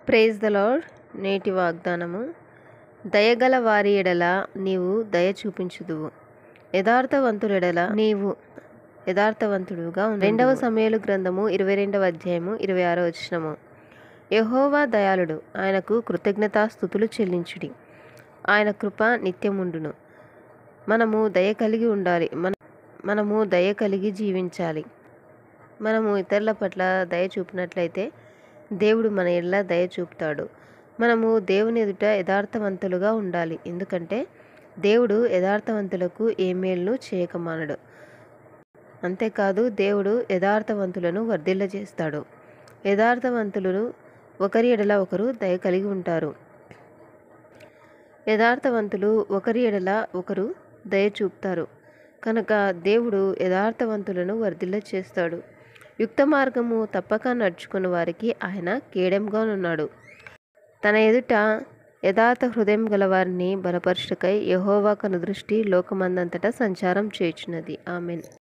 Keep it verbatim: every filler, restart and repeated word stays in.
Praise the lord. నేటి వాగ్దానము: దయగల వారి ఎడల నీవు దయ చూపించుదువు, యథార్థవంతులెడల నీవు యథార్థవంతుడుగా ఉండుదువు. రెండవ సమూయేలు గ్రంథము ఇరవై రెండవ అధ్యాయము ఇరవై ఆరో వచనము. యెహోవా దయాళుడు, ఆయనకు కృతజ్ఞతాస్తుతులు చెల్లించుడి, ఆయన కృప నిత్యముండును. మనము దయ కలిగి ఉండాలి. మన మనము దయ కలిగి జీవించాలి. మనము ఇతరుల పట్ల దయ చూపినట్లయితే దేవుడు మన ఎడల దయ చూపుతాడు. మనము దేవుని ఎదుట యథార్థవంతులుగా ఉండాలి. ఎందుకంటే దేవుడు యథార్థవంతులకు ఏ మేలును చేయకమానడు. అంతేకాదు, దేవుడు యథార్థవంతులను వర్ధిల్లజేస్తాడు. యథార్థవంతులు ఒకరి ఎడల ఒకరు దయ కలిగి ఉంటారు. యథార్థవంతులు ఒకరి ఎడల ఒకరు దయ చూపుతారు కనుక దేవుడు యథార్థవంతులను వర్ధిల్ల చేస్తాడు. యుక్త మార్గము తప్పక నడుచుకుని వారికి ఆయన కేడెంగానున్నాడు. తన ఎదుట యథార్థ హృదయం గల వారిని బలపరచుటకై యెహోవా కనుదృష్టి లోకమందంతటా సంచారం చేయుచున్నది. ఆమేన్.